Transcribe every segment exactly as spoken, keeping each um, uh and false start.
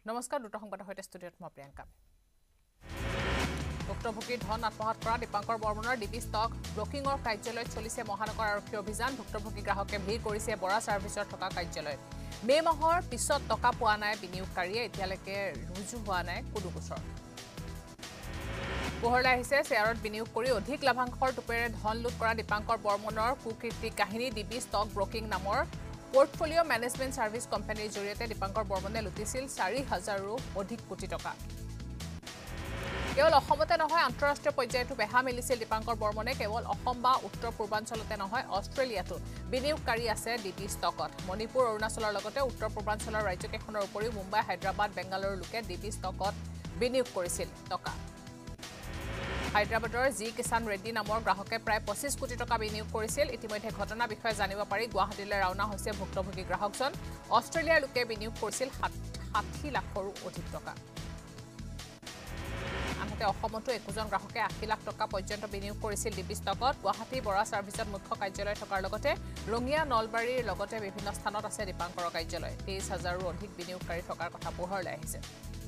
নমস্কাৰ দুটা সংবাদৰ সৈতে ষ্টুডিঅ'ত মই প্ৰিয়ংকা ভুক্তভোগীৰ ধন আত্মসাৎ কৰা দীপাংকৰ বৰ্মনৰ ডিবি ষ্টক ব্ৰকিংৰ কাৰ্যালয়ত চলিছে মহানগৰ আৰক্ষীৰ অভিযান ভুক্তভোগী গ্ৰাহকে ভিৰ কৰিছে বৰা সাৰ্ভিচৰ থকা কাৰ্যালয়ত মে মাহৰ পিছত টকা পোৱা নাই বিনিয়োগকাৰীয়ে এতিয়ালৈকে ৰুজু হোৱা নাই কোনো গোচৰ পোহৰলৈ আহিছে শ্বেয়াৰত বিনিয়োগ কৰি অধিক লাভাংশৰ টুপেৰে ধন লুট কৰা দীপাংকৰ বৰ্মনৰ কুকীৰ্তি কাহিনী ডিবি ষ্টক ব্ৰকিং নামৰ পোৰ্টফলিঅ মেনেজমেণ্ট সাৰ্ভিস কোম্পানীৰ জৰিয়তে দীপাংকৰ বৰ্মনে লুটিছিল চাৰি হাজাৰৰো অধিক কোটি টকা কেৱল অসমতে নহয় আন্তঃৰাষ্ট্ৰীয় পৰ্যায়তো বেহা মিলিছিল দীপাংকৰ বৰ্মনে কেৱল অসম বা উত্তৰ পূৰ্বাঞ্চলতে নহয় অষ্ট্ৰেলিয়াতো বিনিয়োগকাৰী আছে ডিবি ষ্টকত মণিপুৰ অৰুণাচলৰ লগতে উত্তৰ পূৰ্বাঞ্চলৰ ৰাজ্যকেইখনৰ উপৰিও মুম্বাই হায়দৰাবাদ বেংগালুৰুৰ লোকে ডিবি ষ্টকত বিনিয়োগ কৰিছিল টকা হায়দৰাবাদৰ জি কিষাণ ৰেড্ডি নামৰ গ্ৰাহকে প্ৰায় পঁচিছ কোটি টকা বিনিয়োগ কৰিছিল ইতিমধ্যে ঘটনা বিষয়ে জানিব পাৰি গুৱাহাটীলৈ ৰাওনা হৈছে ভুক্তভোগী গ্ৰাহকজন অষ্ট্ৰেলিয়াৰ লোকে বিনিয়োগ কৰিছিল ষাঠি লাখৰো অধিক টকা আনহাতে অসমতো একোজন গ্ৰাহকে আশী লাখ টকা পৰ্যন্ত বিনিয়োগ কৰিছিল ডিবি ষ্টকত গুৱাহাটী বৰা সাৰ্ভিচত মুখ্য কাৰ্যালয় থকাৰ লগতে ৰঙিয়া নলবাৰীৰ লগতে বিভিন্ন স্থানত আছে দীপাংকৰৰ কাৰ্যালয় তেইছ হাজাৰৰো অধিক বিনিয়োগকাৰী থকাৰ কথা পোহৰলৈ আহিছে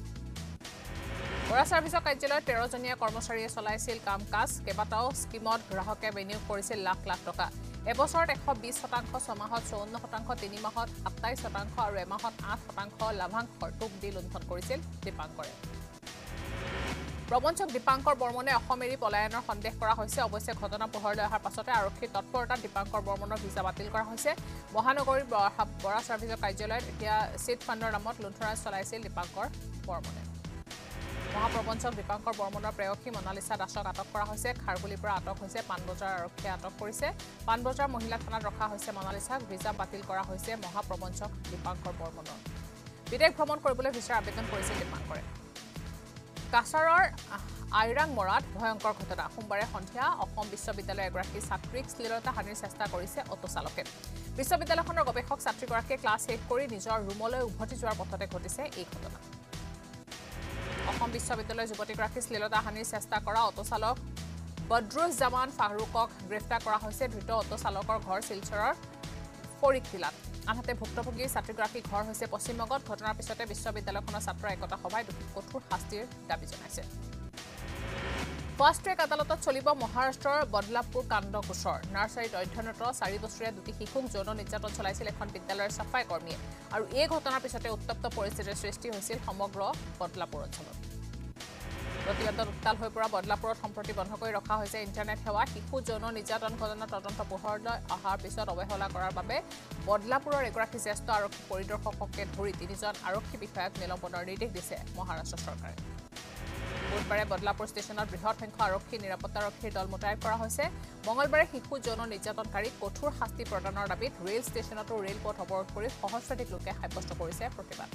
বৰা সাৰ্ভিসৰ কাৰ্যালয়ত তেৰ জনীয়া কৰ্মচাৰীয়ে চলাইছিল কাম কাজ কেইবাটাও স্কিমত গ্ৰাহকে বিনিয়োগ কৰিছিল লাখ লাখ টকা এবছৰত এশ বিশ শতাংশ ছমাহত চৌৱন্ন শতাংশ তিনি মাহত সাতাইছ শতাংশ আৰু এমাহত আঠ শতাংশ লাভাংশৰ টোপ দি লুণ্ঠন কৰিছিল দীপাংকৰে প্ৰবঞ্চক দীপাংকৰ বৰ্মনে অসম এৰি পলায়নৰ সন্দেহ কৰা হৈছে অৱশ্যে ঘটনা পোহৰলৈ অহাৰ পাছতে আৰক্ষীৰ তৎপৰতাত দীপাংকৰ বৰ্মনৰ ভিছা বাতিল কৰা হৈছে মহানগৰীৰ বৰা সাৰ্ভিসৰ কাৰ্যালয়ত এতিয়া চিট ফাণ্ডৰ নামত লুণ্ঠনাজ চলাইছিল দীপাংকৰ বৰ্মনে মহাপ্ৰবঞ্চক দীপাংকৰ বৰ্মনৰ প্ৰেয়সী মনালিছা দাসক আটক কৰা হৈছে খাৰগুলিৰ পৰা আটক হৈছে পাণবজাৰ আৰক্ষীয়ে আটক কৰিছে পাণবজাৰ মহিলা থানাত ৰখা হৈছে মনালিছাক ভিছা বাতিল কৰা হৈছে মহাপ্ৰবঞ্চক দীপাংকৰ বৰ্মনৰ বিদেশ ভ্ৰমণ কৰিবলৈ ভিছাৰ আবেদন কৰিছে দীপাংকৰে কাছাৰৰ আইৰাং মৰাত ভয়ংকৰ ঘটনা সোমবাৰে সন্ধিয়া অসম বিশ্ববিদ্যালয়ৰ এগৰাকী ছাত্ৰীক শ্লীলতা হানিৰ চেষ্টা কৰিছে অটো চালকে বিশ্ববিদ্যালয়খনৰ গৱেষক ছাত্ৰীগৰাকীয়ে ক্লাছ শেষ কৰি নিজৰ ৰুমলৈ উভতি যোৱাৰ পথতে ঘটিছে এই ঘটনা অসম বিশ্ববিদ্যালয়ৰ যুৱতীগৰাকী শ্লীলতা হানিৰ চেষ্টা কৰা অটো চালক বদ্ৰুজ্জামান ফাৰুকক গ্ৰেপ্তাৰ কৰা হৈছে ধৃত অটো চালকৰ ঘৰ শিলচৰৰ ফৰিকটিলাত আনহাতে ভুক্তভোগী ছাত্ৰীগৰাকীৰ ঘৰ হৈছে পশ্চিমবংগত ঘটনাৰ পিছতে বিশ্ববিদ্যালয়খনৰ ছাত্ৰ একতা সভাই কঠোৰ শাস্তিৰ দাবী জনাইছে ফাষ্ট ট্ৰেক আদালতত চলিব মহাৰাষ্ট্ৰৰ বদলাপুৰ কাণ্ড গোচৰ নাৰ্চাৰীত অধ্যয়নৰত চাৰি বছৰীয়া দুটি শিশুক যৌন নিৰ্যাতন চলাইছিল এখন বিদ্যালয়ৰ চাফাই কৰ্মীয়ে আৰু এই ঘটনাৰ পিছতে উত্তপ্ত পৰিস্থিতিৰ সৃষ্টি হৈছিল সমগ্ৰ বদলাপুৰ অঞ্চলত প্ৰতিবাদত উত্তাল হৈ পৰা বদলাপুৰত সম্প্ৰতি বন্ধ কৰি ৰখা হৈছে ইণ্টাৰনেট সেৱা শিশু যৌন নিৰ্যাতন ঘটনাৰ তদন্ত পোহৰলৈ অহাৰ পিছত অৱহেলা কৰাৰ বাবে বদলাপুৰৰ এগৰাকী জ্যেষ্ঠ আৰক্ষী পৰিদৰ্শককে ধৰি তিনিজন আৰক্ষী বিষয়াক নিলম্বনৰ নিৰ্দেশ দিছে মহাৰাষ্ট্ৰ চৰকাৰে বুধবাৰে বদলাপুৰ ষ্টেচনত বৃহৎ সংখ্যক আৰক্ষী নিৰাপত্তাৰক্ষীৰ দল মোতায়েন কৰা হৈছে মঙলবাৰে শিশু যৌন নিৰ্যাতনকাৰীক কঠোৰ শাস্তি প্ৰদানৰ দাবীত ৰেল ষ্টেচনতো ৰেলপথ অৱৰোধ কৰি সহস্ৰাধিক লোকে সাব্যস্ত কৰিছে প্ৰতিবাদ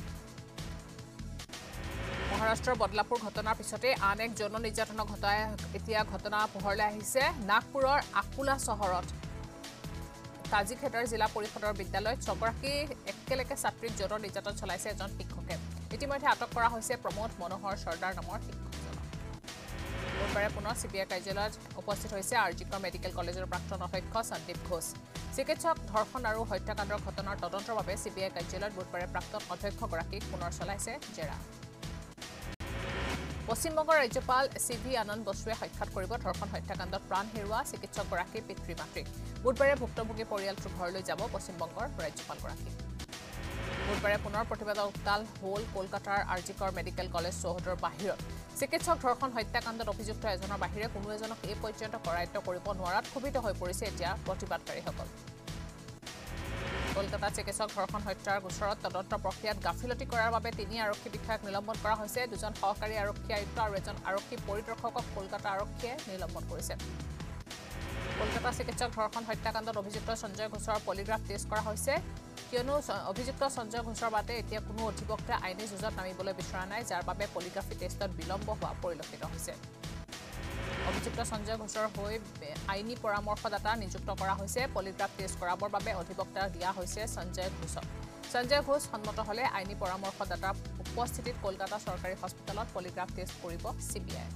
মহাৰাষ্ট্ৰৰ বদলাপুৰ ঘটনাৰ পিছতে আন এক যৌন নিৰ্যাতনৰ ঘটাই এতিয়া ঘটনা পোহৰলৈ আহিছে নাগপুৰৰ আকুলা চহৰত কাজিখেদাৰ জিলা পৰিষদৰ বিদ্যালয়ত ছগৰাকী একেলগে ছাত্ৰীক যৌন নিৰ্যাতন চলাইছে এজন শিক্ষকে ইতিমধ্যে আটক কৰা হৈছে প্ৰমোদ মনোহৰ চৰ্দাৰ নামৰ শিক্ষকজনক বুধবাৰে পুনৰ চিবিআই কাৰ্যালয়ত উপস্থিত হৈছে আৰজিকৰ মেডিকেল কলেজৰ প্ৰাক্তন অধ্যক্ষ সন্দীপ ঘোষ চিকিৎসক ধৰ্ষণ আৰু হত্যাকাণ্ডৰ ঘটনাৰ তদন্তৰ বাবে চিবিআই কাৰ্যালয়ত বুধবাৰে প্ৰাক্তন অধ্যক্ষগৰাকীক পুনৰ চলাইছে জেৰা পশ্চিমবংগৰ ৰাজ্যপাল চি ভি আনন্দ বসুৱে সাক্ষাৎ কৰিব ধৰ্ষণ হত্যাকাণ্ডত প্ৰাণ হেৰুওৱা চিকিৎসকগৰাকীৰ পিতৃ মাতৃক বুধবাৰে ভুক্তভোগী পৰিয়ালটোৰ ঘৰলৈ যাব পশ্চিমবংগৰ ৰাজ্যপালগৰাকী বুধবাৰে পুনৰ প্ৰতিবাদৰ উত্তাল হ'ল কলকাতাৰ আৰজিকৰ মেডিকেল কলেজ চৌহদৰ বাহিৰত চিকিৎসক ধৰ্ষণ হত্যাকাণ্ডত অভিযুক্ত এজনৰ বাহিৰে কোনো এজনক এই পৰ্যন্ত কৰায়ত্ব কৰিব নোৱাৰাত ক্ষোভিত হৈ পৰিছে এতিয়া প্ৰতিবাদকাৰীসকল কলকাতা চিকিৎসক ধৰ্ষণ হত্যাৰ গোচৰত তদন্ত প্ৰক্ৰিয়াত গাফিলতি কৰাৰ বাবে তিনি আৰক্ষী বিষয়াক নিলম্বন কৰা হৈছে দুজন সহকাৰী আৰক্ষী আয়ুক্ত আৰু এজন আৰক্ষী পৰিদৰ্শকক কলকাতা আৰক্ষীয়ে নিলম্বন কৰিছে কলকাতা চিকিৎসক ধৰ্ষণ হত্যাকাণ্ডত অভিযুক্ত সঞ্জয় ঘোষৰ পলিগ্ৰাফ টেষ্ট কৰা হৈছে কিয়নো অভিযুক্ত সঞ্জয় ঘোষৰ বাদে এতিয়া কোনো অধিবক্তা আইনী যুঁজত নামিবলৈ বিচৰা নাই যাৰ বাবে পলিগ্ৰাফি টেষ্টত বিলম্ব হোৱা পৰিলক্ষিত হৈছে অভিযুক্ত সঞ্জয় ঘোষৰ হৈ আইনী পৰামৰ্শদাতা নিযুক্ত কৰা হৈছে পলিগ্ৰাফ টেষ্ট কৰাবৰ বাবে অধিবক্তা দিয়া হৈছে সঞ্জয় ঘোষক সঞ্জয় ঘোষ সন্মত হলে আইনী পৰামৰ্শদাতাৰ উপস্থিতিত কলকাতা চৰকাৰী হস্পিটেলত পলিগ্ৰাফ টেষ্ট কৰিব চিবিআই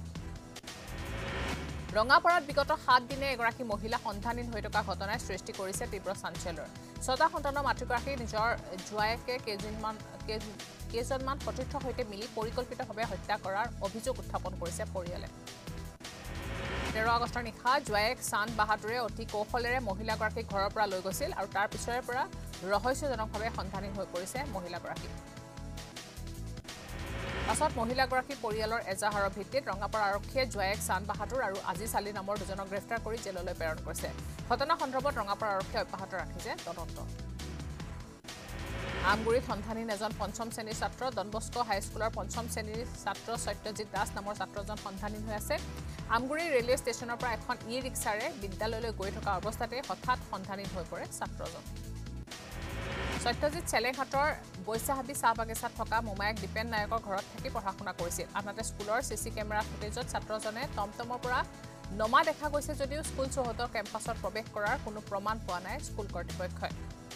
ৰঙাপাৰাত বিগত সাত দিনে এগৰাকী মহিলা সন্ধানহীন হৈ থকা ঘটনাই সৃষ্টি কৰিছে তীব্ৰ চাঞ্চল্যৰ ছটা সন্তানৰ মাতৃগৰাকী নিজৰ জোৱায়েকে কেইদিনমান কেইজনমান সতীৰ্থৰ সৈতে মিলি পৰিকল্পিতভাৱে হত্যা কৰাৰ অভিযোগ উত্থাপন কৰিছে পৰিয়ালে। তেৰ আগষ্টৰ নিশা জোৱায়েক চান্দ বাহাদুৰে অতি কৌশলেৰে মহিলাগৰাকীক ঘৰৰ পৰা লৈ গৈছিল আৰু তাৰ পিছৰে পৰা ৰহস্যজনকভাৱে সন্ধানহীন হৈ পৰিছে মহিলাগৰাকী। পাছত মহিলাগৰাকীৰ পৰিয়ালৰ এজাহাৰৰ ভিত্তিত ৰঙাপাৰা আৰক্ষীয়ে জোৱায়েক চান্দ বাহাদুৰ আৰু আজিজ আলী নামৰ দুজনক গ্ৰেপ্তাৰ কৰি জেললৈ প্ৰেৰণ কৰিছে। ঘটনা সন্দৰ্ভত ৰঙাপাৰা আৰক্ষীয়ে অব্যাহত ৰাখিছে তদন্ত। আমগুৰিত সন্ধানহীন এজন পঞ্চম শ্ৰেণীৰ ছাত্ৰ ডনবস্ক হাইস্কুলৰ পঞ্চম শ্ৰেণীৰ ছাত্ৰ সত্যজিৎ দাস নামৰ ছাত্ৰজন সন্ধানহীন হৈ আছে। আমগুৰি ৰেলৱে ষ্টেচনৰ পৰা এখন ই ৰিক্সাৰে বিদ্যালয়লৈ গৈ থকা অৱস্থাতে হঠাৎ সন্ধানহীন হৈ পৰে ছাত্ৰজন। সত্যজিৎ চেলেঘাটৰ বৈশাহাবী চাহ বাগিচাত থকা মোমায়েক দীপেন নায়কৰ ঘৰত থাকি পঢ়া শুনা কৰিছিল। আনহাতে স্কুলৰ চি চি কেমেৰা ফুটেজত ছাত্ৰজনে টমটমৰ পৰা নমা দেখা গৈছে যদিও স্কুল চৌহদৰ কেম্পাছত প্ৰৱেশ কৰাৰ কোনো প্ৰমাণ পোৱা নাই স্কুল কৰ্তৃপক্ষই।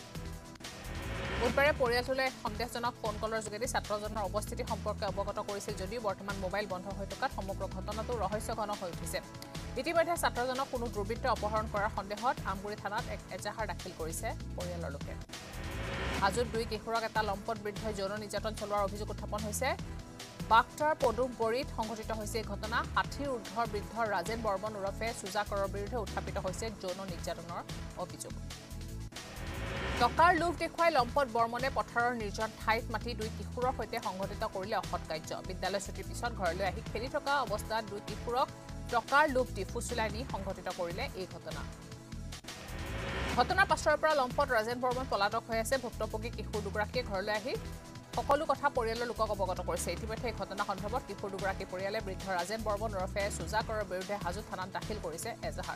বুধবাৰে পৰিয়ালটোলৈ সন্দেহজনক ফোন কলৰ যোগেদি ছাত্ৰজনৰ উপস্থিতি সম্পৰ্কে অৱগত কৰিছিল যদিও বৰ্তমান মোবাইল বন্ধ হৈ থকাত সমগ্ৰ ঘটনাটো ৰহস্যঘন হৈ উঠিছে। ইতিমধ্যে ছাত্ৰজনক কোনো দুৰ্বৃত্তই অপহৰণ কৰাৰ সন্দেহত আমগুৰি থানাত এক এজাহাৰ দাখিল কৰিছে পৰিয়ালৰ লোকে। হাজোত দুই কিশোৰক এটা লম্পট বৃদ্ধই যৌন নিৰ্যাতন চলোৱাৰ অভিযোগ উত্থাপন হৈছে। বাক্টাৰ পদুমবৰীত সংঘটিত হৈছে এই ঘটনা। ষাঠিৰ ঊৰ্ধৰ বৃদ্ধ ৰাজেন বৰ্মন ওৰফে সুজাকৰৰ বিৰুদ্ধে উত্থাপিত হৈছে যৌন নিৰ্যাতনৰ অভিযোগ। টকাৰ লোভ দেখুৱাই লম্পট বৰ্মনে পথাৰৰ নিৰ্জন ঠাইত মাতি দুই কিশোৰৰ সৈতে সংঘটিত কৰিলে অসৎ কাৰ্য। বিদ্যালয় ছুটিৰ পিছত ঘৰলৈ আহি খেলি থকা অৱস্থাত দুই কিশোৰক টকাৰ লোভ দি ফুচুলাই নি সংঘটিত কৰিলে এই ঘটনা। ঘটনাৰ পাছৰে পৰা লম্পট ৰাজেন বৰ্মন পলাতক হৈ আছে। ভুক্তভোগী কিশোৰ দুগৰাকীয়ে ঘৰলৈ আহি সকলো কথা পৰিয়ালৰ লোকক অৱগত কৰিছে। ইতিমধ্যে এই ঘটনা সন্দৰ্ভত কিশোৰ দুগৰাকী পৰিয়ালে বৃদ্ধ ৰাজেন বৰ্মন ওৰফে সুজাকৰৰ বিৰুদ্ধে হাজো থানাত দাখিল কৰিছে এজাহাৰ।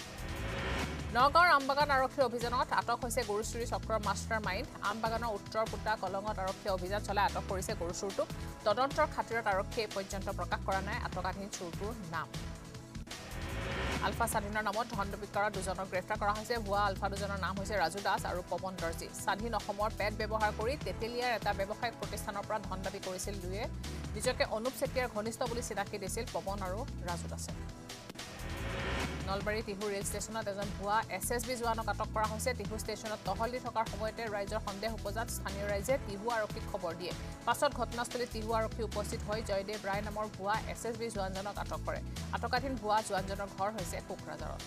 নগাঁৱৰ আমবাগান আৰক্ষীৰ অভিযানত আটক হৈছে গৰুচুৰি চক্ৰৰ মাষ্টাৰ মাইণ্ড। আমবাগানৰ উত্তৰ পুতা কলঙত আৰক্ষীয়ে অভিযান চলাই আটক কৰিছে গৰুচুৰটোক। তদন্তৰ খাতিৰত আৰক্ষীয়ে এই পৰ্যন্ত প্ৰকাশ কৰা নাই আটকাধীন চুৰটোৰ নাম। আলফা স্বাধীনৰ নামত ধন দাবী কৰা দুজনক গ্ৰেপ্তাৰ কৰা হৈছে। ভুৱা আলফা দুজনৰ নাম হৈছে ৰাজু দাস আৰু পৱন দৰ্জী। স্বাধীন অসমৰ পেট ব্যৱহাৰ কৰি তেতেলিয়াৰ এটা ব্যৱসায়িক প্ৰতিষ্ঠানৰ পৰা ধন দাবী কৰিছিল দুয়ে। নিজকে অনুপ চেতিয়াৰ ঘনিষ্ঠ বুলি চিনাকি দিছিল পৱন আৰু ৰাজু দাসে। নলবাৰী টিহু ৰেল ষ্টেচনত এজন ভুৱা এছ এছ বি জোৱানক আটক কৰা হৈছে। টিহু ষ্টেচনত টহল দি থকাৰ সময়তে ৰাইজৰ সন্দেহ উপজাত স্থানীয় ৰাইজে টিহু আৰক্ষীক খবৰ দিয়ে। পাছত ঘটনাস্থলীত টিহু আৰক্ষী উপস্থিত হৈ জয়দেৱ ৰায় নামৰ ভুৱা এছ এছ বি জোৱানজনক আটক কৰে। আটকাধীন ভুৱা জোৱানজনৰ ঘৰ হৈছে কোকৰাঝাৰত।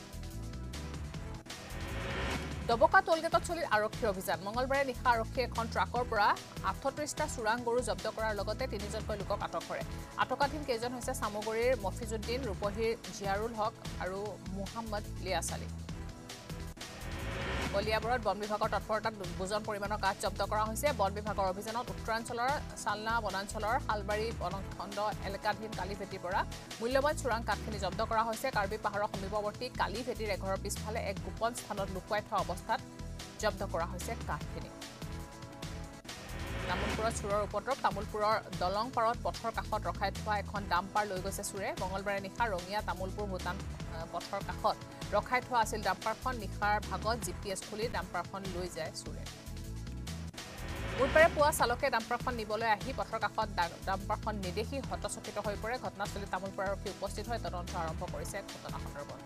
ডবকা টোলগেটত চলিল আৰক্ষীৰ অভিযান। মঙলবাৰে নিশা আৰক্ষীয়ে এখন ট্ৰাকৰ পৰা আঠত্ৰিশটা চোৰাং গৰু জব্দ কৰাৰ লগতে তিনিজনকৈ লোকক আটক কৰে। আটকাধীন কেইজন হৈছে চামগুৰিৰ মফিজুদ্দিন, ৰূপহীৰ জিয়াৰুল হক আৰু মুহাম্মদ লিয়াছ আলী। কলিয়াবৰত বন বিভাগৰ তৎপৰতাত দুজন পৰিমাণৰ কাঠ জব্দ কৰা হৈছে। বন বিভাগৰ অভিযানত উত্তৰাঞ্চলৰ চালনা বনাঞ্চলৰ শালবাৰী বনখণ্ড এলেকাধীন কালিভেটিৰ পৰা মূল্যৱান চোৰাং কাঠখিনি জব্দ কৰা হৈছে। কাৰ্বি পাহাৰৰ সমীপৱৰ্তী কালিভেটিৰ এঘৰৰ পিছফালে এক গোপন স্থানত লুকুৱাই থোৱা অৱস্থাত জব্দ কৰা হৈছে কাঠখিনি। তামোলপুৰত চোৰৰ উপদ্ৰৱ। তামোলপুৰৰ দলং পাৰত পথৰ কাষত ৰখাই থোৱা এখন ডাম্পাৰ লৈ গৈছে চোৰে। মঙলবাৰে নিশা ৰঙিয়া তামোলপুৰ ভূটান পথৰ কাষত ৰখাই থোৱা আছিল ডাম্পাৰখন। নিশাৰ ভাগত জি পি এছ খুলি ডাম্পাৰখন লৈ যায় চোৰে। বুধবাৰে পুৱা চালকে ডাম্পাৰখন নিবলৈ আহি পথৰ কাষত ডাম্পাৰখন নেদেখি হতচকিত হৈ পৰে। ঘটনাস্থলীত তামোলপুৰ আৰক্ষী উপস্থিত হৈ তদন্ত আৰম্ভ কৰিছে ঘটনা সন্দৰ্ভত।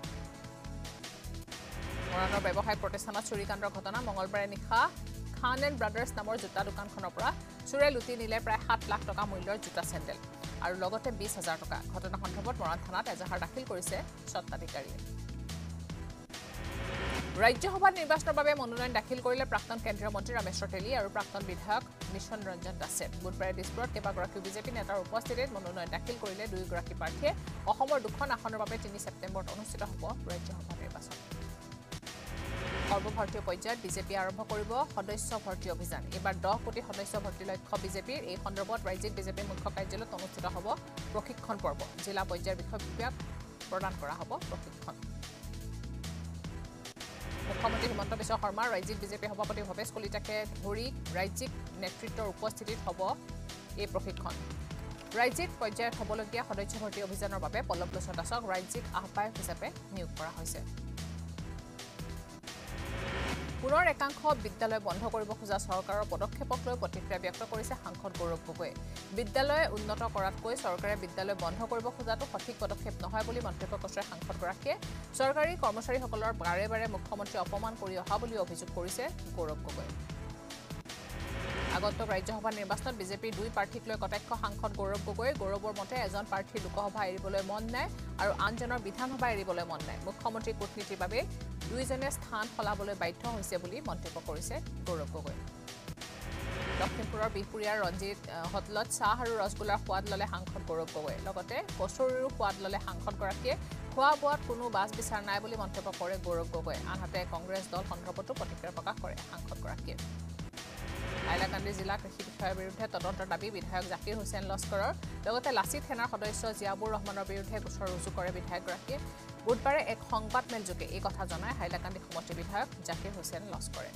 মৰাণৰ ব্যৱসায়িক প্ৰতিষ্ঠানত চুৰিকাণ্ডৰ ঘটনা। মঙলবাৰে নিশা খান এণ্ড ব্ৰাদাৰ্ছ নামৰ জোতা দোকানখনৰ পৰা চোৰে লুটি নিলে প্ৰায় সাত লাখ টকা মূল্যৰ জোতা চেণ্ডেল আৰু লগতে বিশ হাজাৰ টকা। ঘটনা সন্দৰ্ভত মৰাণ থানাত এজাহাৰ দাখিল কৰিছে স্বত্বাধিকাৰীয়ে। ৰাজ্যসভা নিৰ্বাচনৰ বাবে মনোনয়ন দাখিল কৰিলে প্ৰাক্তন কেন্দ্ৰীয় মন্ত্ৰী ৰামেশ্বৰ তেলী আৰু প্ৰাক্তন বিধায়ক মিছন ৰঞ্জন দাসে। বুধবাৰে দিছপুৰত কেইবাগৰাকী বিজেপি নেতাৰ উপস্থিতিত মনোনয়ন দাখিল কৰিলে দুয়োগৰাকী প্ৰাৰ্থীয়ে। অসমৰ দুখন আসনৰ বাবে তিনি ছেপ্টেম্বৰত অনুষ্ঠিত হ'ব ৰাজ্যসভা নিৰ্বাচন। সৰ্বভাৰতীয় পৰ্যায়ত বিজেপি আৰম্ভ কৰিব সদস্য ভৰ্তি অভিযান। এইবাৰ দহ কোটি সদস্য ভৰ্তিৰ লক্ষ্য বিজেপিৰ। এই সন্দৰ্ভত ৰাজ্যিক বিজেপিৰ মুখ্য কাৰ্যালয়ত অনুষ্ঠিত হ'ব প্ৰশিক্ষণ পৰ্ব। জিলা পৰ্যায়ৰ বিষয়ববীয়াক প্ৰদান কৰা হ'ব প্ৰশিক্ষণ। মুখ্যমন্ত্ৰী হিমন্ত বিশ্ব শৰ্মা, ৰাজ্যিক বিজেপি সভাপতি ভৱেশ কলিতাকে ধৰি ৰাজ্যিক নেতৃত্বৰ উপস্থিতিত হ'ব এই প্ৰশিক্ষণ। ৰাজ্যিক পৰ্যায়ত হ'বলগীয়া সদস্য ভৰ্তি অভিযানৰ বাবে পল্লৱ লোচন দাসক ৰাজ্যিক আহ্বায়ক হিচাপে নিয়োগ কৰা হৈছে। পুনৰ একাংশ বিদ্যালয় বন্ধ কৰিব খোজা চৰকাৰৰ পদক্ষেপক লৈ প্ৰতিক্ৰিয়া ব্যক্ত কৰিছে সাংসদ গৌৰৱ গগৈয়ে। বিদ্যালয় উন্নত কৰাতকৈ চৰকাৰে বিদ্যালয় বন্ধ কৰিব খোজাটো সঠিক পদক্ষেপ নহয় বুলি মন্তব্য কৰিছে সাংসদগৰাকীয়ে। চৰকাৰী কৰ্মচাৰীসকলৰ বাৰে বাৰে মুখ্যমন্ত্ৰী অপমান কৰি অহা বুলি অভিযোগ কৰিছে গৌৰৱ গগৈয়ে। আগন্তুক ৰাজ্যসভা নিৰ্বাচনত বিজেপিৰ দুই প্ৰাৰ্থীক লৈ কটাক্ষ সাংসদ গৌৰৱ গগৈ গৌৰৱৰ মতে এজন প্ৰাৰ্থীৰ লোকসভা এৰিবলৈ মন নাই আৰু আনজনৰ বিধানসভা এৰিবলৈ মন নাই মুখ্যমন্ত্ৰীৰ কূটনীতিৰ বাবে দুইজনে স্থান সলাবলৈ বাধ্য হৈছে বুলি মন্তব্য কৰিছে গৌৰৱ গগৈ লখিমপুৰৰ বিহপুৰীয়াৰ ৰঞ্জিত হটলত চাহ আৰু ৰসগোল্লাৰ সোৱাদ ল'লে সাংসদ গৌৰৱ গগৈ লগতে কচুৰিৰো সোৱাদ ল'লে সাংসদগৰাকীয়ে খোৱা বোৱাত কোনো বাছ বিচাৰ নাই বুলি মন্তব্য কৰে গৌৰৱ গগৈ আনহাতে কংগ্ৰেছ দল সন্দৰ্ভতো প্ৰতিক্ৰিয়া প্ৰকাশ কৰে সাংসদগৰাকীয়ে হাইলাকান্দি জিলা কৃষি বিষয়াৰ বিৰুদ্ধে তদন্তৰ দাবী বিধায়ক জাকিৰ হুছেইন লস্কৰৰ লগতে লাচিত সেনাৰ সদস্য জিয়াবুৰ ৰহমানৰ বিৰুদ্ধে গোচৰ ৰুজু কৰে বিধায়কগৰাকীয়ে বুধবাৰে এক সংবাদমেলযোগে এই কথা জনায় হাইলাকান্দি সমষ্টি বিধায়ক জাকিৰ হুছেইন লস্কৰে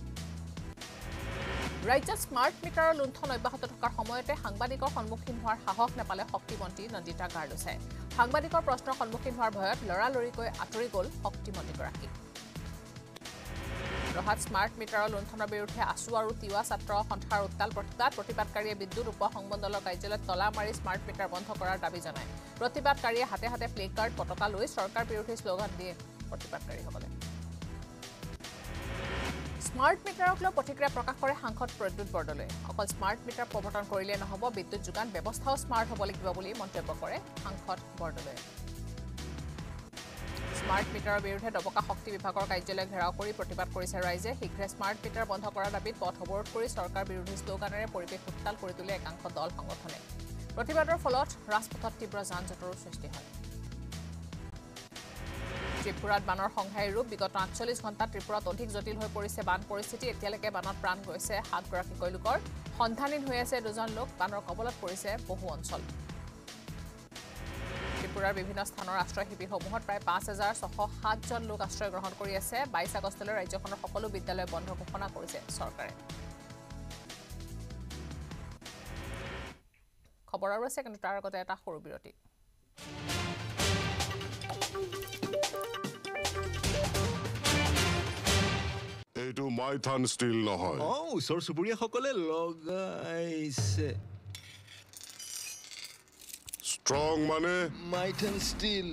ৰাজ্যত স্মাৰ্ট মিটাৰৰ লুণ্ঠন অব্যাহত থকাৰ সময়তে সাংবাদিকৰ সন্মুখীন হোৱাৰ সাহস নাপালে শক্তিমন্ত্ৰী নন্দিতা গাৰ্ডোচাই সাংবাদিকৰ প্ৰশ্নৰ সন্মুখীন হোৱাৰ ভয়ত লৰালৰিকৈ আঁতৰি গ'ল শক্তিমন্ত্ৰীগৰাকী ৰহাত স্মাৰ্ট মিটাৰৰ লুণ্ঠনৰ বিৰুদ্ধে আছু আৰু তিৱা ছাত্ৰ সন্থাৰ উত্তাল প্ৰতিবাদ প্ৰতিবাদকাৰীয়ে বিদ্যুৎ উপ সংমণ্ডলৰ কাৰ্যালয়ত তলা মাৰি স্মাৰ্ট মিটাৰ বন্ধ কৰাৰ দাবী জনায় প্ৰতিবাদকাৰীয়ে হাতে হাতে প্লে কাৰ্ড পতাকা লৈ চৰকাৰ বিৰোধী শ্লোগান দিয়ে প্ৰতিবাদকাৰীসকলে স্মাৰ্ট মিটাৰক লৈ প্ৰতিক্ৰিয়া প্ৰকাশ কৰে সাংসদ প্ৰদ্যুৎ বৰদলৈ অকল স্মাৰ্ট মিটাৰ প্ৰৱৰ্তন কৰিলে নহ'ব বিদ্যুৎ যোগান ব্যৱস্থাও স্মাৰ্ট হ'ব লাগিব বুলি মন্তব্য কৰে সাংসদ বৰদলৈ স্মাৰ্ট মিটাৰৰ বিৰুদ্ধে দবকা শক্তি বিভাগৰ কাৰ্যালয় ঘেৰাও কৰি প্ৰতিবাদ কৰিছে ৰাইজে শীঘ্ৰে স্মাৰ্ট মিটাৰ বন্ধ কৰাৰ দাবীত পথ অৱৰোধ কৰি চৰকাৰ বিৰোধী শ্লোগানেৰে পৰিৱেশ উত্তাল কৰি তোলে একাংশ দল সংগঠনে প্ৰতিবাদৰ ফলত ৰাজপথত তীব্ৰ যান জঁটৰো সৃষ্টি হয় ত্ৰিপুৰাত বানৰ সংহাৰী ৰূপ বিগত আঠচল্লিছ ঘণ্টাত ত্ৰিপুৰাত অধিক জটিল হৈ পৰিছে বান পৰিস্থিতি এতিয়ালৈকে বানত প্ৰাণ গৈছে সাতগৰাকীকৈ লোকৰ সন্ধানহীন হৈ আছে দুজন লোক বানৰ কবলত পৰিছে বহু অঞ্চল ত্ৰিপুৰাৰ বিভিন্ন স্থানৰ আশ্ৰয় শিবিৰসমূহত প্ৰায় পাঁচ হাজাৰ ছশ সাতজন লোক আশ্ৰয় গ্ৰহণ কৰি আছে বাইছ আগষ্টলৈ ৰাজ্যখনৰ সকলো বিদ্যালয় বন্ধ ঘোষণা কৰিছে চৰকাৰে খবৰ আৰু আছে কিন্তু তাৰ আগতে এটা সৰু বিৰতি এইটো মাইথান ষ্টিল নহয় অ ওচৰ চুবুৰীয়াসকলে লগাইছে ষ্ট্ৰং মানে মাইথান ষ্টিল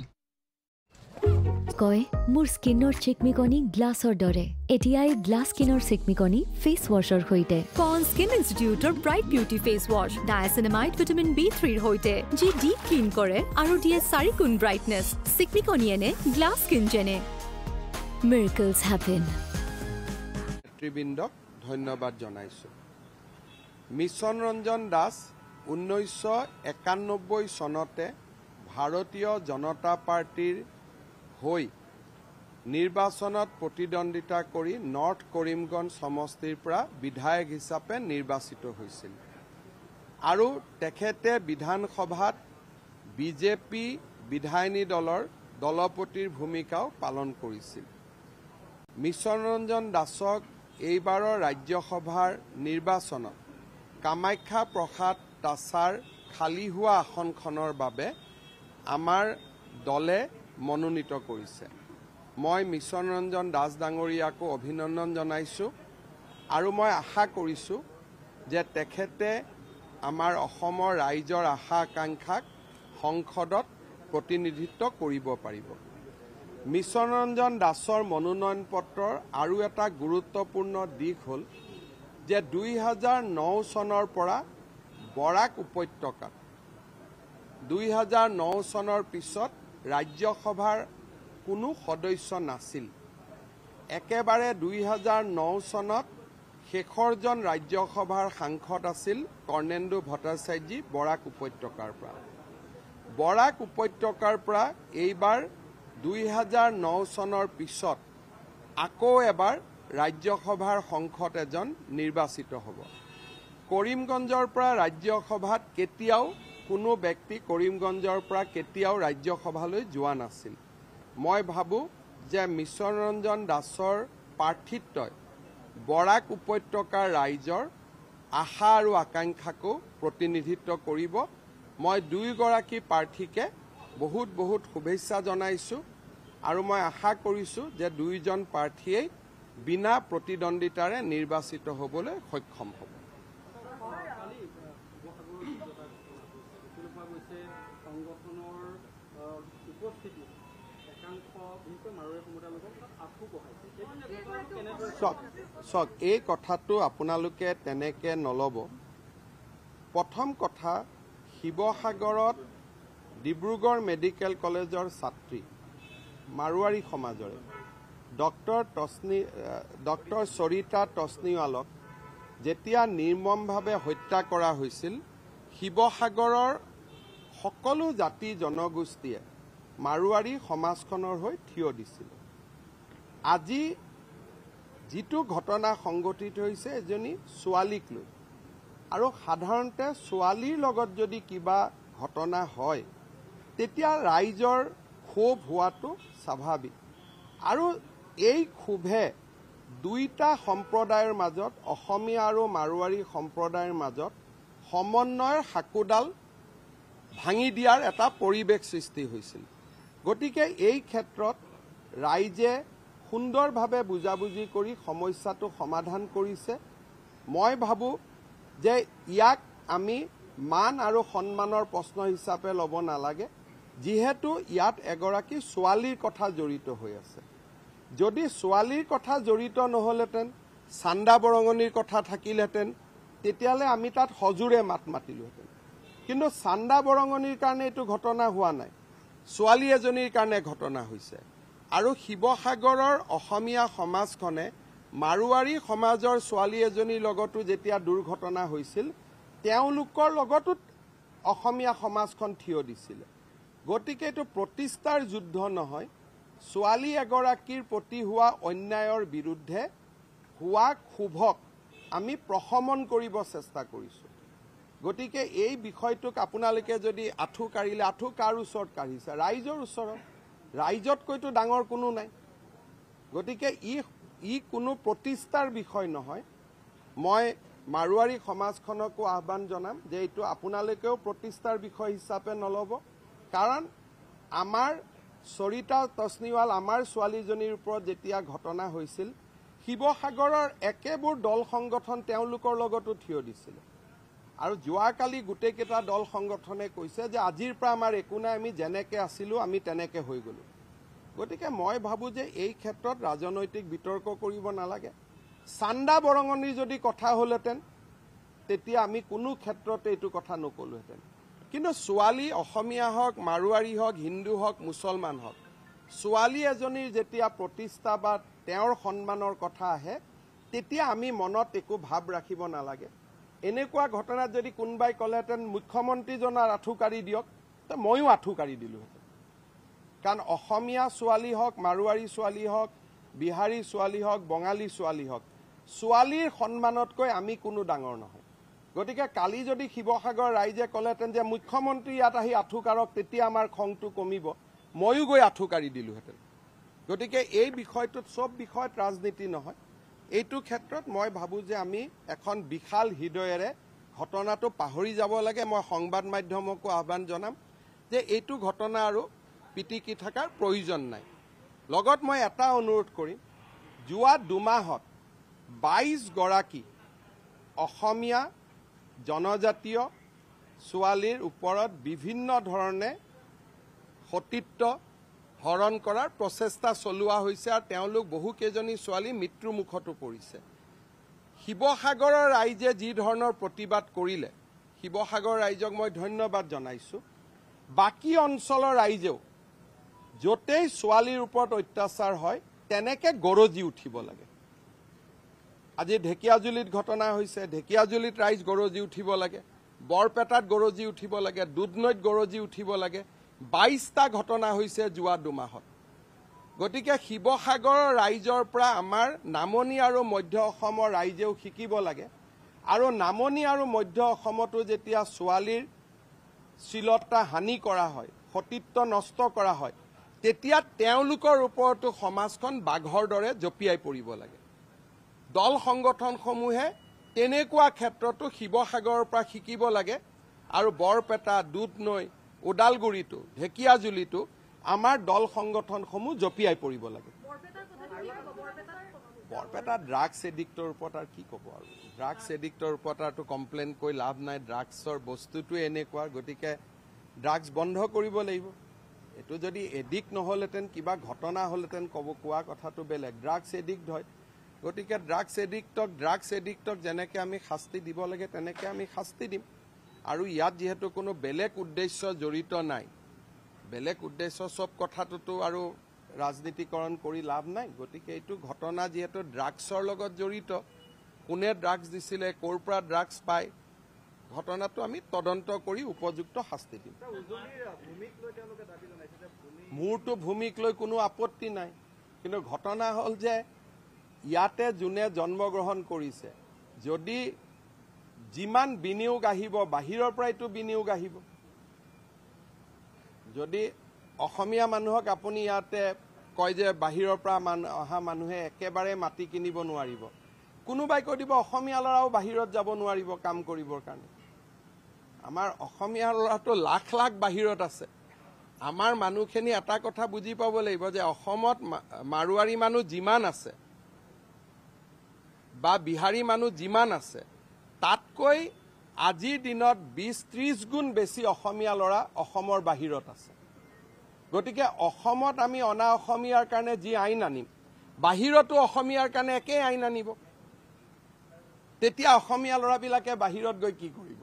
কয় মোৰ স্কিনৰ চিকমিকনি গ্লাছৰ দৰে এতিয়াই গ্লাছ স্কিনৰ চিকমিকনি ফেচ ৱাছৰ সৈতে কন স্কিন ইনষ্টিটিউটৰ bright beauty face wash niacinamide vitamin B থ্ৰীৰ সৈতে যি ডিপ ক্লিন কৰে আৰু দিয়ে চাৰি গুণ ব্ৰাইটনেছ চিকমিকনি এনে গ্লাছ স্কিন যেনে মিৰাকলছ হেপেন নেতৃবৃন্দক ধন্যবাদ জনাইছোঁ মিছন ৰঞ্জন দাস ঊনৈছশ একানব্বৈ চনতে ভাৰতীয় জনতা পাৰ্টিৰ হৈ নিৰ্বাচনত প্ৰতিদ্বন্দ্বিতা কৰি নৰ্থ কৰিমগঞ্জ সমষ্টিৰ পৰা বিধায়ক হিচাপে নিৰ্বাচিত হৈছিল আৰু তেখেতে বিধানসভাত বিজেপি বিধায়িনী দলৰ দলপতিৰ ভূমিকাও পালন কৰিছিল মিছন ৰঞ্জন দাসক এইবাৰৰ ৰাজ্যসভাৰ নিৰ্বাচনত কামাখ্যা প্ৰসাদ তাছাৰ খালী হোৱা আসনখনৰ বাবে আমাৰ দলে মনোনীত কৰিছে মই মিছন ৰঞ্জন দাস ডাঙৰীয়াকো অভিনন্দন জনাইছোঁ আৰু মই আশা কৰিছোঁ যে তেখেতে আমাৰ অসমৰ ৰাইজৰ আশা আকাংক্ষাক সংসদত প্ৰতিনিধিত্ব কৰিব পাৰিব মিছন ৰঞ্জন দাসৰ মনোনয়ন পত্ৰৰ আৰু এটা গুৰুত্বপূৰ্ণ দিশ হ'ল যে দুই হাজাৰ ন চনৰ পৰা বৰাক উপত্যকাত দুই হাজাৰ ন চনৰ পিছত ৰাজ্যসভাৰ কোনো সদস্য নাছিল একেবাৰে দুই হাজাৰ ন চনত শেষৰজন ৰাজ্যসভাৰ সাংসদ আছিল কৰ্ণেন্দু ভট্টাচাৰ্যজী বৰাক উপত্যকাৰ পৰা বৰাক উপত্যকাৰ পৰা এইবাৰ দুই হাজাৰ ন চনৰ পিছত আকৌ এবাৰ ৰাজ্যসভাৰ সংসদ এজন নিৰ্বাচিত হ'ব কৰিমগঞ্জৰ পৰা ৰাজ্যসভাত কেতিয়াও কোনো ব্যক্তি কৰিমগঞ্জৰ পৰা কেতিয়াও ৰাজ্যসভালৈ যোৱা নাছিল মই ভাবোঁ যে মিছন ৰঞ্জন দাসৰ প্ৰাৰ্থিত্বই বৰাক উপত্যকাৰ ৰাইজৰ আশা আৰু আকাংক্ষাকো প্ৰতিনিধিত্ব কৰিব মই দুয়োগৰাকী প্ৰাৰ্থীকে বহুত বহুত শুভেচ্ছা জনাইছোঁ আৰু মই আশা কৰিছোঁ যে দুইজন প্ৰাৰ্থীয়ে বিনা প্ৰতিদ্বন্দ্বিতাৰে নিৰ্বাচিত হ'বলৈ সক্ষম হ'ব সংগঠনৰ উপস্থিতি চাওক এই কথাটো আপোনালোকে তেনেকে নল'ব। প্ৰথম কথা, শিৱসাগৰত ডিব্ৰুগড় মেডিকেল কলেজৰ ছাত্ৰী মাৰোৱাৰী সমাজৰে ডক্টৰ তছনি ডক্টৰ সৰিতা তছনিৱালক যেতিয়া নিৰ্মমভাৱে হত্যা কৰা হৈছিল, শিৱসাগৰৰ সকলো জাতি জনগোষ্ঠীয়ে মাৰোৱাৰী সমাজখনৰ হৈ থিয় দিছিল। আজি যিটো ঘটনা সংঘটিত হৈছে এজনী ছোৱালীক লৈ, আৰু সাধাৰণতে ছোৱালীৰ লগত যদি কিবা ঘটনা হয় তেতিয়া ৰাইজৰ ক্ষোভ হোৱাটো স্বাভাৱিক, আৰু এই ক্ষোভে দুইটা সম্প্ৰদায়ৰ মাজত, অসমীয়া আৰু মাৰোৱাৰী সম্প্ৰদায়ৰ মাজত সমন্বয়ৰ সাকোডাল ভাঙি দিয়াৰ এটা পৰিৱেশ সৃষ্টি হৈছিল। গতিকে এই ক্ষেত্ৰত ৰাইজে সুন্দৰভাৱে বুজাবুজি কৰি সমস্যাটো সমাধান কৰিছে। মই ভাবোঁ যে ইয়াক আমি মান আৰু সন্মানৰ প্ৰশ্ন হিচাপে ল'ব নালাগে, যিহেতু ইয়াত এগৰাকী ছোৱালীৰ কথা জড়িত হৈ আছে। যদি ছোৱালীৰ কথা জড়িত নহ'লহেঁতেন, চান্দা বৰঙণিৰ কথা থাকিলহেঁতেন, তেতিয়াহ'লে আমি তাত সজোৰে মাত মাতিলোহেঁতেন। কিন্তু চান্দা বৰঙণিৰ কাৰণে এইটো ঘটনা হোৱা নাই, ছোৱালী এজনীৰ কাৰণে ঘটনা হৈছে। আৰু শিৱসাগৰৰ অসমীয়া সমাজখনে মাৰোৱাৰী সমাজৰ ছোৱালী এজনীৰ লগতো যেতিয়া দুৰ্ঘটনা হৈছিল, তেওঁলোকৰ লগতো অসমীয়া সমাজখন থিয় দিছিলে। গতিকে এইটো প্ৰতিষ্ঠাৰ যুদ্ধ নহয়, ছোৱালী এগৰাকীৰ প্ৰতি হোৱা অন্যায়ৰ বিৰুদ্ধে হোৱা ক্ষোভক আমি প্ৰশমন কৰিব চেষ্টা কৰিছোঁ। গতিকে এই বিষয়টোক আপোনালোকে যদি আঁঠু কাঢ়িলে, আঁঠু কাৰ ওচৰত কাঢ়িছে? ৰাইজৰ ওচৰত। ৰাইজতকৈতো ডাঙৰ কোনো নাই। গতিকে ই ই কোনো প্ৰতিষ্ঠাৰ বিষয় নহয়। মই মাৰোৱাৰী সমাজখনকো আহ্বান জনাম যে এইটো আপোনালোকেও প্ৰতিষ্ঠাৰ বিষয় হিচাপে নল'ব, কাৰণ আমাৰ সৰিতা তছনিৱাল, আমাৰ ছোৱালীজনীৰ ওপৰত যেতিয়া ঘটনা হৈছিল, শিৱসাগৰৰ একেবোৰ দল সংগঠন তেওঁলোকৰ লগতো থিয় দিছিলে। আৰু যোৱাকালি গোটেইকেইটা দল সংগঠনে কৈছে যে আজিৰ পৰা আমাৰ একো নাই, আমি যেনেকৈ আছিলোঁ আমি তেনেকৈ হৈ গ'লোঁ। গতিকে মই ভাবোঁ যে এই ক্ষেত্ৰত ৰাজনৈতিক বিতৰ্ক কৰিব নালাগে। চান্দা বৰঙণিৰ যদি কথা হ'লহেঁতেন তেতিয়া আমি কোনো ক্ষেত্ৰতে এইটো কথা নকলোহেঁতেন। কিন্তু ছোৱালী, অসমীয়া হওক, মাৰোৱাৰী হওক, হিন্দু হওক, মুছলমান হওক, ছোৱালী এজনীৰ যেতিয়া প্ৰতিষ্ঠা বা তেওঁৰ সন্মানৰ কথা আহে তেতিয়া আমি মনত একো ভাৱ ৰাখিব নালাগে। এনেকুৱা ঘটনাত যদি কোনোবাই ক'লেহেঁতেন মুখ্যমন্ত্ৰীজনৰ আঁঠু কাঢ়ি দিয়ক, তো ময়ো আঁঠু কাঢ়ি দিলোহেঁতেন। কাৰণ অসমীয়া ছোৱালী হওক, মাৰোৱাৰী ছোৱালী হওক, বিহাৰী ছোৱালী হওক, বঙালী ছোৱালী হওক, ছোৱালীৰ সন্মানতকৈ আমি কোনো ডাঙৰ নহয়। গতিকে কালি যদি শিৱসাগৰ ৰাইজে ক'লেহেঁতেন যে মুখ্যমন্ত্ৰী ইয়াত আহি আঁঠু কাঢ়ক, তেতিয়া আমাৰ খংটো কমিব, ময়ো গৈ আঁঠু কাঢ়ি দিলোহেঁতেন। গতিকে এই বিষয়টোত চব বিষয়ত ৰাজনীতি নহয়। এইটো ক্ষেত্ৰত মই ভাবোঁ যে আমি এখন বিশাল হৃদয়েৰে ঘটনাটো পাহৰি যাব লাগে। মই সংবাদ মাধ্যমকো আহ্বান জনাম যে এইটো ঘটনা আৰু পিটিকি থকাৰ প্ৰয়োজন নাই। লগত মই এটা অনুৰোধ কৰিম, যোৱা দুমাহত বাইছ গৰাকী অসমীয়া জনজাতীয় ছোৱালীৰ ওপৰত বিভিন্ন ধৰণে সতীত্ব হৰণ কৰাৰ প্ৰচেষ্টা চলোৱা হৈছে, আৰু তেওঁলোক বহুকেইজনী ছোৱালী মৃত্যুমুখতো পৰিছে। শিৱসাগৰৰ ৰাইজে যি ধৰণৰ প্ৰতিবাদ কৰিলে, শিৱসাগৰ ৰাইজক মই ধন্যবাদ জনাইছোঁ। বাকী অঞ্চলৰ ৰাইজেও য'তেই ছোৱালীৰ ওপৰত অত্যাচাৰ হয় তেনেকৈ গৰজি উঠিব লাগে। আজি ঢেকীয়াজুলিত ঘটনা হৈছে, ঢেকীয়াজুলিত ৰাইজ গৰজি উঠিব লাগে, বৰপেটাত গৰজি উঠিব লাগে, দুধনৈত গৰজি উঠিব লাগে। বাইছটা ঘটনা হৈছে যোৱা দুমাহত। গতিকে শিৱসাগৰৰ ৰাইজৰ পৰা আমাৰ নামনি আৰু মধ্য অসমৰ ৰাইজেও শিকিব লাগে। আৰু নামনি আৰু মধ্য অসমতো যেতিয়া ছোৱালীৰ শ্লীলতা হানি কৰা হয়, সতীত্ব নষ্ট কৰা হয়, তেতিয়া তেওঁলোকৰ ওপৰতো সমাজখন বাঘৰ দৰে জঁপিয়াই পৰিব লাগে। দল সংগঠনসমূহে তেনেকুৱা ক্ষেত্ৰতো শিৱসাগৰৰ পৰা শিকিব লাগে। আৰু বৰপেটা, দুধনৈ, ওদালগুৰিতো, ঢেকীয়াজুলিতো আমাৰ দল সংগঠনসমূহ জঁপিয়াই পৰিব লাগে। বৰপেটা ড্ৰাগছ এডিক্টৰ ওপৰত আৰু কি ক'ব? আৰু ড্ৰাগছ এডিক্টৰ ওপৰত আৰু কমপ্লেইন কৰি লাভ নাই। ড্ৰাগছৰ বস্তুটোৱে এনেকুৱা, গতিকে ড্ৰাগছ বন্ধ কৰিব লাগিব। এইটো যদি এডিক্ট নহ'লেহেঁতেন কিবা ঘটনা হ'লহেঁতেন ক'ব কোৱা কথাটো বেলেগ ড্ৰাগছ এডিক্ট হয় গতিকে ড্ৰাগছ এডিক্টক ড্ৰাগছ এডিক্টক যেনেকৈ আমি শাস্তি দিব লাগে তেনেকৈ আমি শাস্তি দিম আৰু ইয়াত যিহেতু কোনো বেলেগ উদ্দেশ্য জড়িত নাই বেলেগ উদ্দেশ্য চব কথাটোতো আৰু ৰাজনীতিকৰণ কৰি লাভ নাই গতিকে এইটো ঘটনা যিহেতু ড্ৰাগছৰ লগত জড়িত কোনে ড্ৰাগছ দিছিলে ক'ৰ পৰা ড্ৰাগছ পায় ঘটনাটো আমি তদন্ত কৰি উপযুক্ত শাস্তি দিম মোৰতো ভূমিক লৈ কোনো আপত্তি নাই কিন্তু ঘটনা হ'ল যে ইয়াতে যোনে জন্মগ্ৰহণ কৰিছে যদি যিমান বিনিয়োগ আহিব বাহিৰৰ পৰাইতো বিনিয়োগ আহিব যদি অসমীয়া মানুহক আপুনি ইয়াতে কয় যে বাহিৰৰ পৰা অহা মানুহে একেবাৰে মাটি কিনিব নোৱাৰিব কোনোবাই কৈ দিব অসমীয়া ল'ৰাও বাহিৰত যাব নোৱাৰিব কাম কৰিবৰ কাৰণে আমাৰ অসমীয়া ল'ৰাটো লাখ লাখ বাহিৰত আছে আমাৰ মানুহখিনি এটা কথা বুজি পাব লাগিব যে অসমত মাৰোৱাৰী মানুহ যিমান আছে বা বিহাৰী মানুহ যিমান আছে তাতকৈ আজিৰ দিনত বিশ ত্ৰিশ গুণ বেছি অসমীয়া ল'ৰা অসমৰ বাহিৰত আছে গতিকে অসমত আমি অনা অসমীয়াৰ কাৰণে যি আইন আনিম বাহিৰতো অসমীয়াৰ কাৰণে একেই আইন আনিব তেতিয়া অসমীয়া ল'ৰাবিলাকে বাহিৰত গৈ কি কৰিব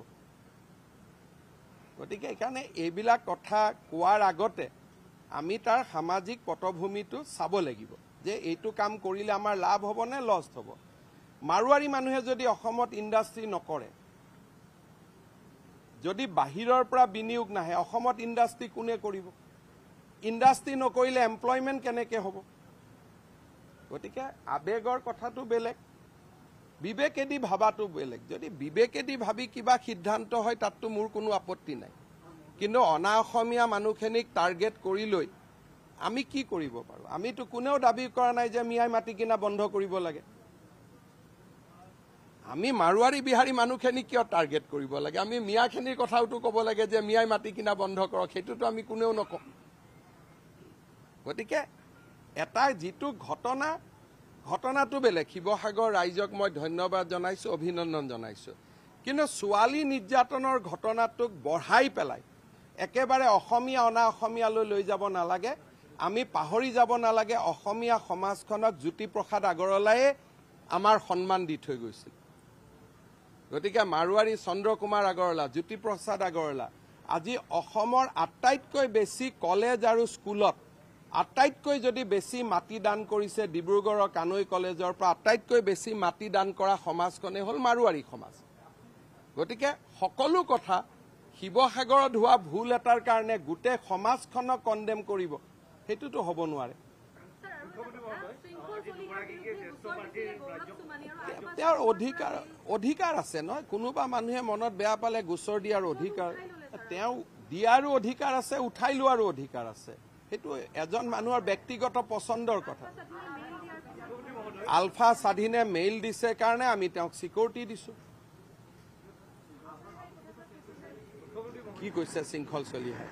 গতিকে এইকাৰণে এইবিলাক কথা কোৱাৰ আগতে আমি তাৰ সামাজিক পটভূমিটো চাব লাগিব যে এইটো কাম কৰিলে আমাৰ লাভ হ'ব নে লছ হ'ব মাৰোৱাৰী মানুহে যদি অসমত ইণ্ডাষ্ট্ৰী নকৰে যদি বাহিৰৰ পৰা বিনিয়োগ নাহে অসমত ইণ্ডাষ্ট্ৰী কোনে কৰিব ইণ্ডাষ্ট্ৰী নকৰিলে এমপ্লয়মেণ্ট কেনেকৈ হ'ব গতিকে আবেগৰ কথাটো বেলেগ বিবেকেদি ভাবাটো বেলেগ যদি বিবেকেদি ভাবি কিবা সিদ্ধান্ত হয় তাততো মোৰ কোনো আপত্তি নাই কিন্তু অনা অসমীয়া মানুহখিনিক টাৰ্গেট কৰি লৈ আমি কি কৰিব পাৰোঁ আমিতো কোনেও দাবী কৰা নাই যে মিয়াই মাটি কিনা বন্ধ কৰিব লাগে আমি মাৰোৱাৰী বিহাৰী মানুহখিনিক কিয় টাৰ্গেট কৰিব লাগে আমি মিয়াখিনিৰ কথাওতো ক'ব লাগে যে মিয়াই মাটি কিনা বন্ধ কৰক সেইটোতো আমি কোনেও নকওঁ গতিকে এটা যিটো ঘটনা ঘটনাটো বেলেগ শিৱসাগৰ ৰাইজক মই ধন্যবাদ জনাইছোঁ অভিনন্দন জনাইছোঁ কিন্তু ছোৱালী নিৰ্যাতনৰ ঘটনাটোক বঢ়াই পেলাই একেবাৰে অসমীয়া অনা অসমীয়ালৈ লৈ যাব নালাগে আমি পাহৰি যাব নালাগে অসমীয়া সমাজখনক জ্যোতিপ্ৰসাদ আগৰৱালায়ে আমাৰ সন্মান দি থৈ গৈছিল গতিকে মাৰোৱাৰী চন্দ্ৰ কুমাৰ আগৰৱালা জ্যোতিপ্ৰসাদ আগৰৱালা আজি অসমৰ আটাইতকৈ বেছি কলেজ আৰু স্কুলত আটাইতকৈ যদি বেছি মাটি দান কৰিছে ডিব্ৰুগড়ৰ কানৈ কলেজৰ পৰা আটাইতকৈ বেছি মাটি দান কৰা সমাজখনে হ'ল মাৰোৱাৰী সমাজ গতিকে সকলো কথা শিৱসাগৰত হোৱা ভুল এটাৰ কাৰণে গোটেই সমাজখনক কণ্ডেম কৰিব সেইটোতো হ'ব নোৱাৰে তেওঁৰ অধিকাৰ অধিকাৰ আছে নহয় কোনোবা মানুহে মনত বেয়া পালে গোচৰ দিয়াৰ অধিকাৰ তেওঁ দিয়াৰো অধিকাৰ আছে উঠাই লোৱাৰো অধিকাৰ আছে সেইটো এজন মানুহৰ ব্যক্তিগত পচন্দৰ কথা আলফা স্বাধীনে মেইল দিছে কাৰণে আমি তেওঁক চিকিউৰিটি দিছোঁ কি কৈছে শৃংখল চলিহাই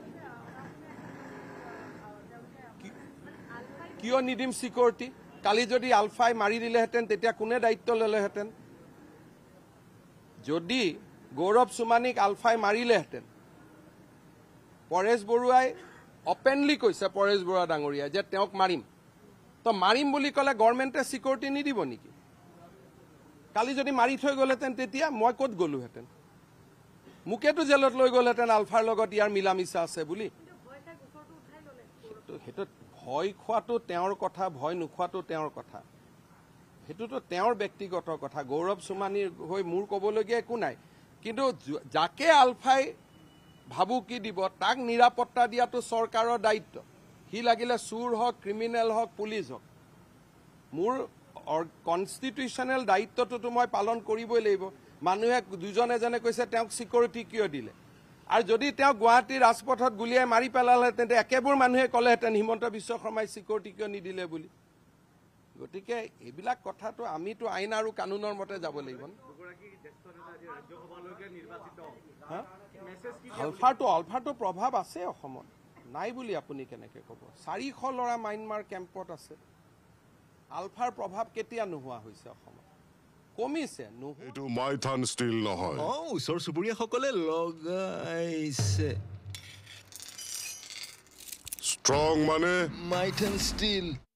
কিয় নিদিম চিকিউৰিটি কালি যদি আলফাই মাৰি দিলেহেঁতেন তেতিয়া কোনে দায়িত্ব ল'লেহেঁতেন যদি গৌৰৱ চুমানীক আলফাই মাৰিলেহেঁতেন পৰেশ বৰুৱাই অপেনলি কৈছে পৰেশ বৰুৱা ডাঙৰীয়াই যে তেওঁক মাৰিম তো মাৰিম বুলি ক'লে গভৰ্ণমেণ্টে চিকিউৰিটি নিদিব নেকি কালি যদি মাৰি থৈ গ'লহেঁতেন তেতিয়া মই ক'ত গ'লোহেঁতেন মোকেতো জেলত লৈ গ'লহেঁতেন আলফাৰ লগত ইয়াৰ মিলা মিছা আছে বুলি সেইটো ভয় খোৱাটো তেওঁৰ কথা ভয় নোখোৱাটো তেওঁৰ কথা সেইটোতো তেওঁৰ ব্যক্তিগত কথা গৌৰৱ চুমানীৰ হৈ মোৰ ক'বলগীয়া একো নাই কিন্তু যাকে আলফাই ভাবুকি দিব তাক নিৰাপত্তা দিয়াটো চৰকাৰৰ দায়িত্ব সি লাগিলে চুৰ হওক ক্ৰিমিনেল হওক পুলিচ হওক মোৰ কনষ্টিটিউশ্যনেল দায়িত্বটোতো মই পালন কৰিবই লাগিব মানুহে দুজন এজনে কৈছে তেওঁক চিকিউৰিটি কিয় দিলে আৰু যদি তেওঁ গুৱাহাটী ৰাজপথত গুলিয়াই মাৰি পেলালেহেঁতেন একেবোৰ মানুহে ক'লেহেঁতেন হিমন্ত বিশ্ব শৰ্মাই চিকিউৰিটি কিয় নিদিলে বুলি গতিকে এইবিলাক কথাটো আমিতো আইন আৰু কানুনৰ মতে যাব লাগিব আলফাৰটো আলফাৰটো প্ৰভাৱ আছে অসমত নাই বুলি আপুনি কেনেকৈ ক'ব চাৰিশ ল'ৰা মাইনমাৰ কেম্পত আছে আলফাৰ প্ৰভাৱ কেতিয়া নোহোৱা হৈছে অসমত কমিছে এইটো মাইথান ষ্টিল নহয় অ ওচৰ চুবুৰীয়াসকলে লগাইছে ষ্ট্ৰং মানে মাইথেন ষ্টীল